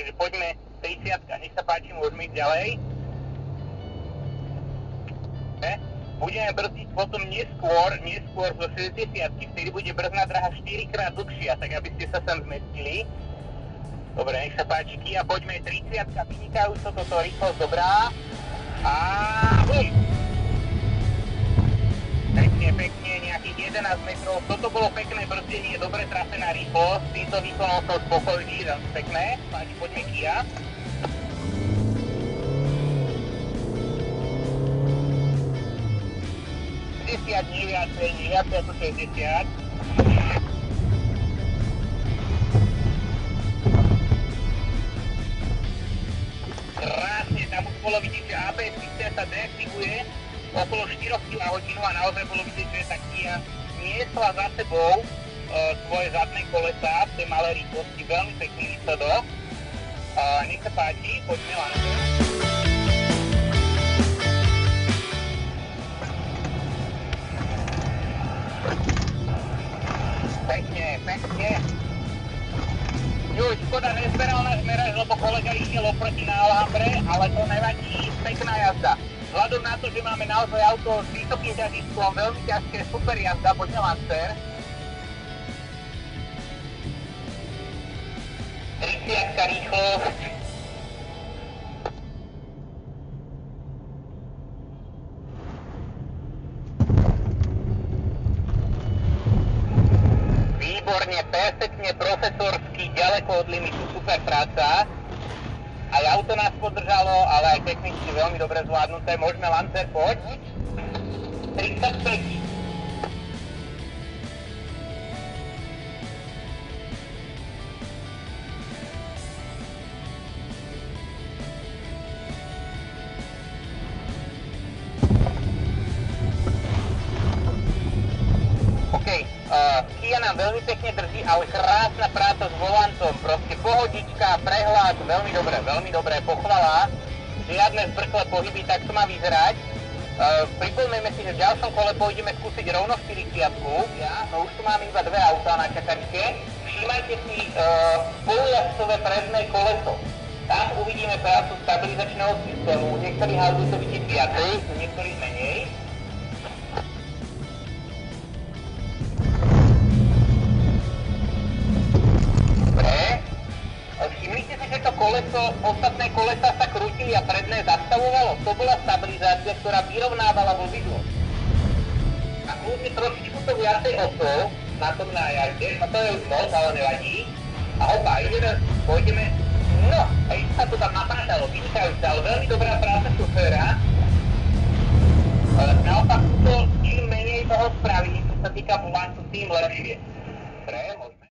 takže poďme 30, nech sa páči, môžeme ísť ďalej. Budeme brzdiť potom neskôr zo 60, vtedy bude brzdná dráha 4 krát dlhšia, tak aby ste sa sem zmestili. Dobre, nech sa páči, Kia, poďme 30, vynikajúco, toto rýchlosť dobrá. A bum! Pekne, nejakých 11 metrov. Toto bolo pekné brzdenie, dobre trafená rýchlosť. Týmto výkonom som spokojný, veľmi pekné. Páči, poďme Kia. 60, nie viacej ako 60. Krásne, tam už bolo vidieť, že ABS systém sa deaktivuje okolo 4 km/h a naozaj bolo vidieť, že tá Kia niesla za sebou svoje zadné kolesá v tej malej rýchlosti. Veľmi pekný výsledok. Nech sa páči, poďme Lancer. Pekne. Juj, škoda, nezberal na smerač, lebo kolega išiel oproti na Alhambre, ale to nevadí, pekná jazda. Vzhľadom na to, že máme naozaj auto s vysokým ťažiskom, veľmi ťažké, super jazda, poďme Lancer. 30 rýchlosť. Výborne, perfektne, profesorsky, ďaleko od limitu, super práca. Aj auto nás podržalo, ale aj technicky veľmi dobre zvládnuté. Môžeme Lancer, poď. 35. Kia nám veľmi pekne drží, ale krásna práca s volantom, proste pohodička, prehľad, veľmi dobré, pochvala. Žiadne zbrklé pohyby, tak to má vyzerať. Pripomíname si, že v ďalšom kole pôjdeme skúsiť rovno 40-ku. No už tu máme iba dve autá na čakačke. Všímajte si spolujazdcové predné koleso. Tam uvidíme prácu stabilizačného systému. U niektorých aut to vidieť viacej, u niektorých menej. Všimnite si, že to koleso, ostatné kolesa sa krútili a predné zastavovalo. To bola stabilizácia, ktorá vyrovnávala vozidlo. A kľudne trošičku to viacej osol na tom nájazde, no to je už moc, ale nevadí. A opa, pôjdeme, no, a ešte sa to tam napáčalo, vynikajúce, ale veľmi dobrá práca šoféra. Naopak, čím menej toho spraví, čo sa týka volantu, tým lepšie. Dobre,